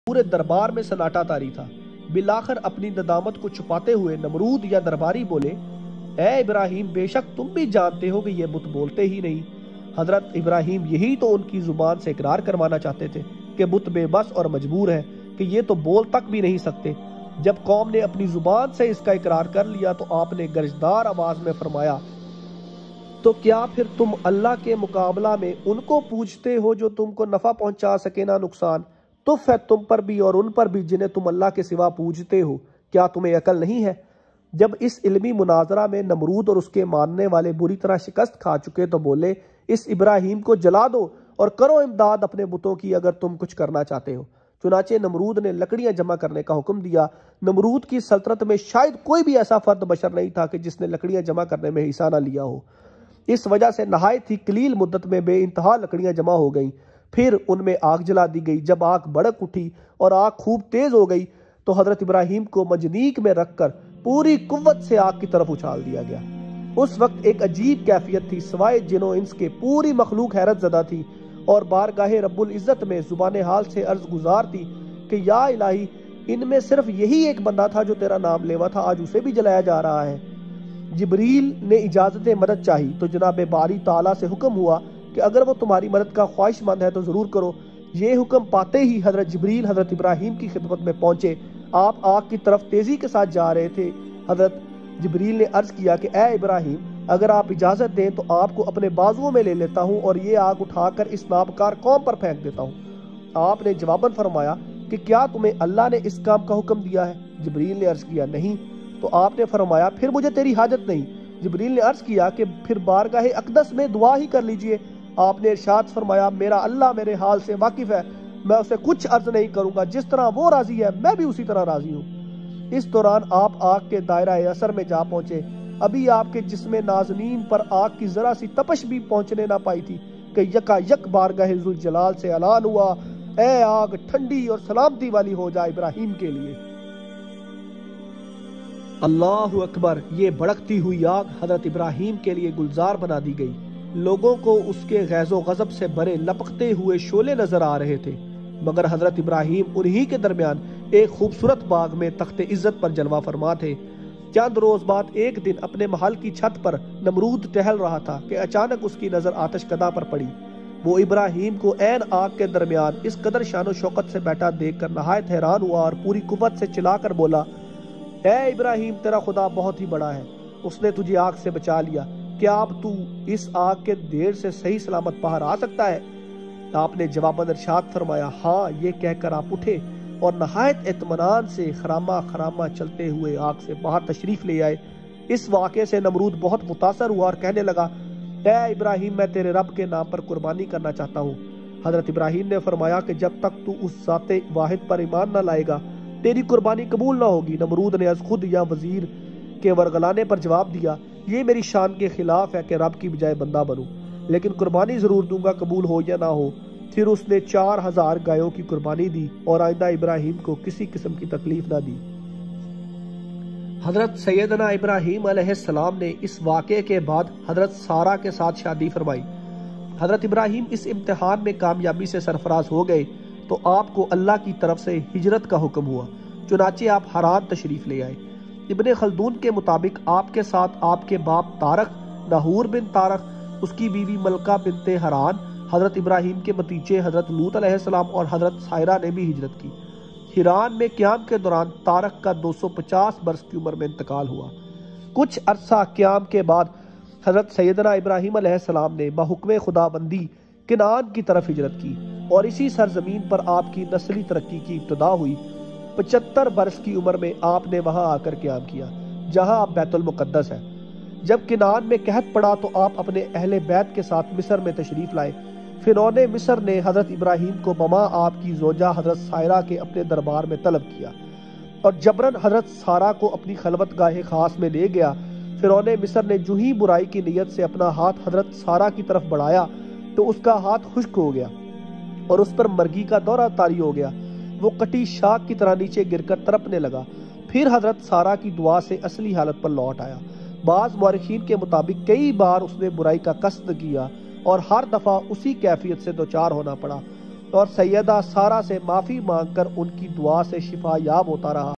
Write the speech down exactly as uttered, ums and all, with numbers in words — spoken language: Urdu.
پورے دربار میں سناٹا طاری تھا۔ بالآخر اپنی ندامت کو چھپاتے ہوئے نمرود یا درباری بولے، اے ابراہیم، بے شک تم بھی جانتے ہو کہ یہ بت بولتے ہی نہیں۔ حضرت ابراہیم یہی تو ان کی زبان سے اقرار کروانا چاہتے تھے کہ بت بے بس اور مجبور ہے کہ یہ تو بول تک بھی نہیں سکتے۔ جب قوم نے اپنی زبان سے اس کا اقرار کر لیا تو آپ نے گرجدار آواز میں فرمایا، تو کیا پھر تم اللہ کے مقابلہ میں ان کو پوجتے ہو جو تم کو نفع پہنچا سکے نہ نقصان؟ تف ہے تم پر بھی اور ان پر بھی جنہیں تم اللہ کے سوا پوجتے ہو، کیا تمہیں عقل نہیں ہے؟ جب اس علمی مناظرہ میں نمرود اور اس کے ماننے والے بری طرح شکست کھا چکے تو بولے، اس ابراہیم کو جلا دو اور کرو امداد اپنے بتوں کی اگر تم کچھ کرنا چاہتے ہو۔ چنانچہ نمرود نے لکڑیاں جمع کرنے کا حکم دیا۔ نمرود کی سلطنت میں شاید کوئی بھی ایسا فرد بشر نہیں تھا کہ جس نے لکڑیاں جمع کرنے میں حصہ نہ لیا ہو۔ اس وجہ سے نہایت ہی قلیل مدت میں بے انتہا لکڑیاں جمع ہو گئیں۔ پھر ان میں آگ جلا دی گئی۔ جب آگ بھڑک اٹھی اور آگ خوب تیز ہو گئی تو حضرت ابراہیم کو منجنیق میں رکھ کر پوری قوت سے آگ کی طرف اچھال دیا گیا۔ اس وقت ایک عجیب کیفیت تھی، سوائے جن و انس کے پوری مخلوق حیرت زدہ تھی اور بارگاہ رب العزت میں زبان حال سے عرض گزار تھی کہ یا الہی، ان میں صرف یہی ایک بندہ تھا جو تیرا نام لیوا تھا، آج اسے بھی جلایا جا رہا ہے۔ جبریل نے اجازت مدد چاہی تو جناب باری تعالیٰ سے حکم ہوا کہ اگر وہ تمہاری مدد کا خواہش مند ہے تو ضرور کرو۔ یہ حکم پاتے ہی حضرت جبریل حضرت ابراہیم کی خدمت میں پہنچے۔ آپ آگ کی طرف تیزی کے ساتھ جا رہے تھے۔ حضرت جبریل نے عرض کیا کہ اے ابراہیم، اگر آپ اجازت دیں تو آپ کو اپنے بازوؤں میں لے لیتا ہوں اور یہ آگ اٹھا کر اس نابکار قوم پر پھینک دیتا ہوں۔ آپ نے جواباً فرمایا کہ کیا تمہیں اللہ نے اس کام کا حکم دیا ہے؟ جبریل نے عرض کیا نہیں۔ تو آپ نے فرمایا پھر مجھے تیری حاجت نہیں۔ جبریل نے عرض کیا کہ پھر بارگاہ اقدس میں دعا ہی کر لیجئے۔ آپ نے ارشاد فرمایا، میرا اللہ میرے حال سے واقف ہے، میں اسے کچھ عرض نہیں کروں گا، جس طرح وہ راضی ہے میں بھی اسی طرح راضی ہوں۔ اس دوران آپ آگ کے دائرہ اثر میں جا پہنچے۔ ابھی آپ کے جسم نازنین پر آگ کی ذرا سی تپش بھی پہنچنے نہ پائی تھی کہ یکا یک بارگاہ ذوالجلال سے اعلان ہوا، اے آگ ٹھنڈی اور سلامتی والی ہو جا ابراہیم کے لیے۔ اللہ اکبر! یہ بھڑکتی ہوئی آگ حضرت ابراہیم کے لیے گلزار بنا دی گئی۔ لوگوں کو اس کے غیظ و غضب سے بھرے لپکتے ہوئے شعلے نظر آ رہے تھے، مگر حضرت ابراہیم انہی کے درمیان ایک خوبصورت باغ میں تخت عزت پر جلوہ فرما تھے۔ چند روز بعد ایک دن اپنے محل کی چھت پر نمرود ٹہل رہا تھا کہ اچانک اس کی نظر آتش کدہ پر پڑی۔ وہ ابراہیم کو عین آگ کے درمیان اس قدر شان و شوکت سے بیٹھا دیکھ کر نہایت حیران ہوا اور پوری قوت سے چلا کر بولا، اے ابراہیم، تیرا خدا بہت ہی بڑا ہے، اس نے تجھے آگ سے بچا لیا۔ کیا اب تو اس آگ کے دیر سے صحیح سلامت باہر آ سکتا ہے؟ آپ نے جواباً ارشاد فرمایا، ہاں۔ یہ کہہ کر آپ اٹھے اور نہایت اطمینان سے خراما خراما چلتے ہوئے آگ سے باہر تشریف لے آئے۔ اس واقعے سے نمرود بہت متاثر ہوا اور کہنے لگا، اے ابراہیم، میں تیرے رب کے نام پر قربانی کرنا چاہتا ہوں۔ حضرت ابراہیم نے فرمایا کہ جب تک تو اس ذات واحد پر ایمان نہ لائے گا تیری قربانی قبول نہ ہوگی۔ نمرود نے از خود یا وزیر کے ورغلانے پر جواب دیا، یہ میری شان کے خلاف ہے کہ رب کی بجائے بندہ بنوں، لیکن قربانی ضرور دوں گا، قبول ہو یا نہ ہو۔ پھر اس نے چار ہزار گایوں کی قربانی دی اور آئندہ ابراہیم کو کسی قسم کی تکلیف نہ دی۔ حضرت سیدنا ابراہیم علیہ السلام نے اس واقعے کے بعد حضرت سارہ کے ساتھ شادی فرمائی۔ حضرت ابراہیم اس امتحان میں کامیابی سے سرفراز ہو گئے تو آپ کو اللہ کی طرف سے ہجرت کا حکم ہوا، چنانچہ آپ حران تشریف لے آئے۔ ابن خلدون کے مطابق آپ کے ساتھ آپ کے باپ طارق، ناہور بن طارق، اس کی بیوی ملکہ بنت حران، حضرت ابراہیم کے بھتیجے حضرت لوط علیہ السلام اور حضرت سائرہ نے بھی ہجرت کی۔ حران میں قیام کے دوران طارق کا دو سو پچاس برس کی عمر میں انتقال ہوا۔ کچھ عرصہ قیام کے بعد حضرت سیدنا ابراہیم علیہ السلام نے بحکم خدا بندی کنعان کی طرف ہجرت کی اور اسی سرزمین پر آپ کی نسلی ترقی کی ابتدا ہوئی۔ پچہتر برس کی عمر میں آپ نے وہاں آ کر قیام کیا جہاں اب بیت المقدس ہے۔ جب کنعان میں قحط پڑا تو آپ اپنے اہل بیت کے ساتھ مصر میں تشریف لائے۔ فرعون مصر نے حضرت ابراہیم کو بما آپ کی زوجہ حضرت سائرہ کے اپنے دربار میں طلب کیا اور جبراً حضرت سارہ کو اپنی خلوت گاہ خاص میں لے گیا۔ فرعون مصر نے جو ہی برائی کی نیت سے اپنا ہاتھ حضرت سارہ کی طرف بڑھایا تو اس کا ہاتھ خشک ہو گیا اور اس پر مرگی کا دورہ طاری ہو گیا۔ وہ کٹی شاخ کی طرح نیچے گر کر تڑپنے لگا۔ پھر حضرت سارہ کی دعا سے اصلی حالت پر لوٹ آیا۔ بعض مورخین کے مطابق کئی بار اس نے برائی کا قصد کیا اور ہر دفعہ اسی کیفیت سے دوچار ہونا پڑا۔ اور سیدہ سارہ سے معافی مانگ کر ان کی دعا سے شفا یاب ہوتا رہا۔